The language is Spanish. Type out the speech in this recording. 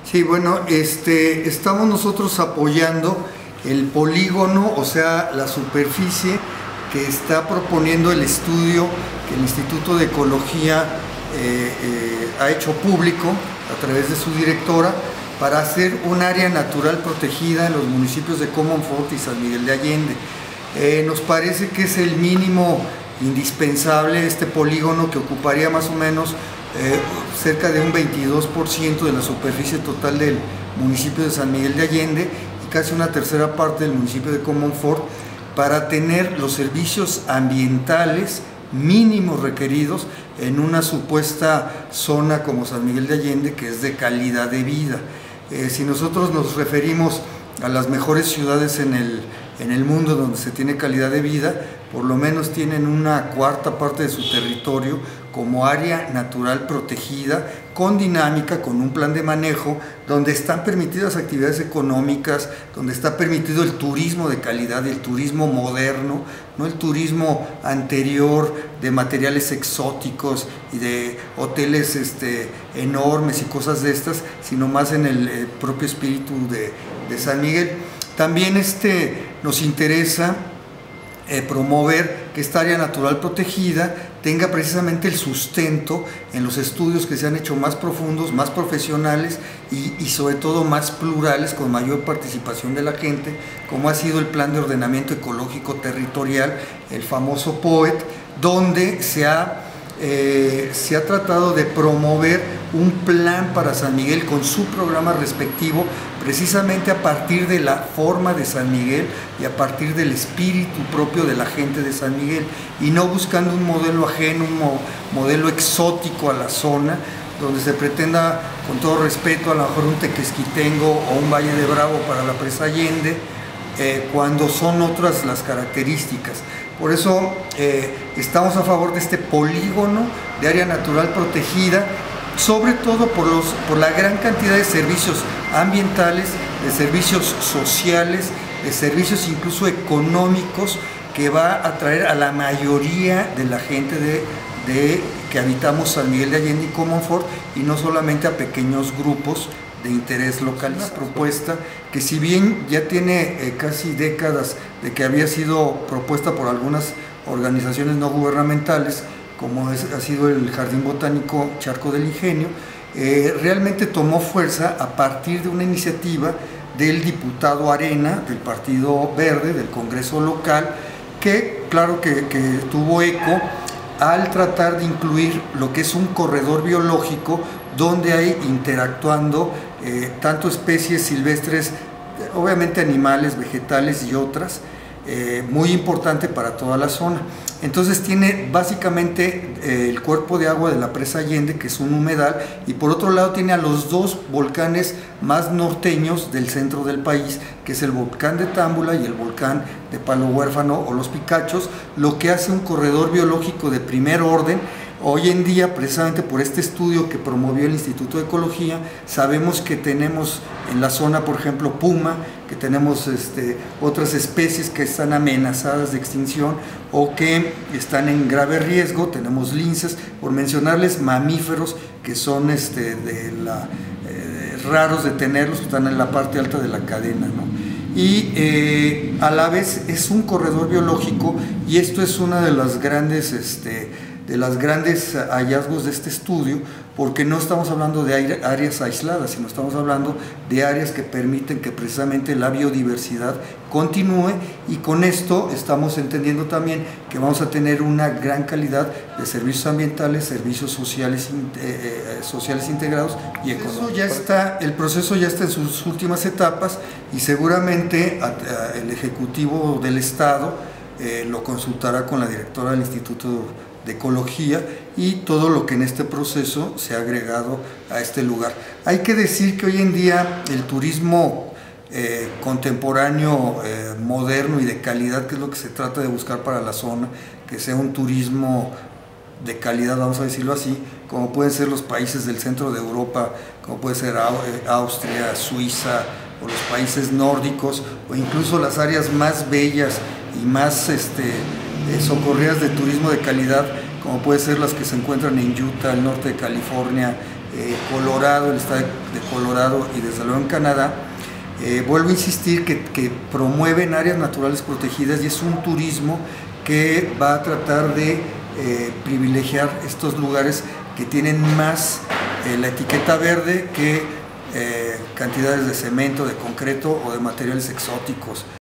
Sí, bueno, estamos nosotros apoyando el polígono, o sea, la superficie que está proponiendo el estudio que el Instituto de Ecología ha hecho público a través de su directora para hacer un área natural protegida en los municipios de Comonfort y San Miguel de Allende. Nos parece que es el mínimo indispensable este polígono, que ocuparía más o menos cerca de un 22% de la superficie total del municipio de San Miguel de Allende y casi una tercera parte del municipio de Comonfort, para tener los servicios ambientales mínimos requeridos en una supuesta zona como San Miguel de Allende, que es de calidad de vida. Si nosotros nos referimos a las mejores ciudades en el mundo donde se tiene calidad de vida, por lo menos tienen una cuarta parte de su territorio como área natural protegida, con dinámica, con un plan de manejo, donde están permitidas actividades económicas, donde está permitido el turismo de calidad, el turismo moderno, no el turismo anterior de materiales exóticos y de hoteles enormes y cosas de estas, sino más en el propio espíritu de San Miguel. También nos interesa promover que esta área natural protegida tenga precisamente el sustento en los estudios que se han hecho más profundos, más profesionales y sobre todo más plurales, con mayor participación de la gente, como ha sido el Plan de Ordenamiento Ecológico Territorial, el famoso POET, donde se ha tratado de promover un plan para San Miguel con su programa respectivo, precisamente a partir de la forma de San Miguel y a partir del espíritu propio de la gente de San Miguel, y no buscando un modelo ajeno, un modelo exótico a la zona, donde se pretenda, con todo respeto, a lo mejor un Tequesquitengo o un Valle de Bravo para la Presa Allende, cuando son otras las características. Por eso estamos a favor de este polígono de área natural protegida, sobre todo por la gran cantidad de servicios ambientales, de servicios sociales, de servicios incluso económicos, que va a atraer a la mayoría de la gente que habitamos San Miguel de Allende y Comonfort, y no solamente a pequeños grupos de interés local. Una propuesta que, si bien ya tiene casi décadas de que había sido propuesta por algunas organizaciones no gubernamentales, como ha sido el Jardín Botánico Charco del Ingenio, realmente tomó fuerza a partir de una iniciativa del diputado Arena, del Partido Verde, del Congreso local, que claro que tuvo eco al tratar de incluir lo que es un corredor biológico donde hay interactuando tanto especies silvestres, obviamente animales, vegetales y otras, muy importante para toda la zona. Entonces tiene básicamente el cuerpo de agua de la Presa Allende, que es un humedal, y por otro lado tiene a los dos volcanes más norteños del centro del país, que es el volcán de Támbula y el volcán de Palo Huérfano o Los Picachos, lo que hace un corredor biológico de primer orden. Hoy en día, precisamente por este estudio que promovió el Instituto de Ecología, sabemos que tenemos en la zona, por ejemplo, puma, que tenemos otras especies que están amenazadas de extinción o que están en grave riesgo. Tenemos linces, por mencionarles mamíferos que son raros de tenerlos, que están en la parte alta de la cadena, ¿no? Y a la vez es un corredor biológico, y esto es una de las grandes hallazgos de este estudio, porque no estamos hablando de áreas aisladas, sino estamos hablando de áreas que permiten que precisamente la biodiversidad continúe, y con esto estamos entendiendo también que vamos a tener una gran calidad de servicios ambientales, servicios sociales integrados y económicos. El proceso ya está en sus últimas etapas, y seguramente el Ejecutivo del Estado lo consultará con la directora del Instituto de Ecología y todo lo que en este proceso se ha agregado a este lugar. Hay que decir que hoy en día el turismo contemporáneo, moderno y de calidad, que es lo que se trata de buscar para la zona, que sea un turismo de calidad, vamos a decirlo así, como pueden ser los países del centro de Europa, como puede ser Austria, Suiza o los países nórdicos, o incluso las áreas más bellas y más socorridas de turismo de calidad, como puede ser las que se encuentran en Utah, el norte de California, Colorado, el estado de Colorado y desde luego en Canadá, vuelvo a insistir que promueven áreas naturales protegidas y es un turismo que va a tratar de privilegiar estos lugares que tienen más la etiqueta verde que cantidades de cemento, de concreto o de materiales exóticos.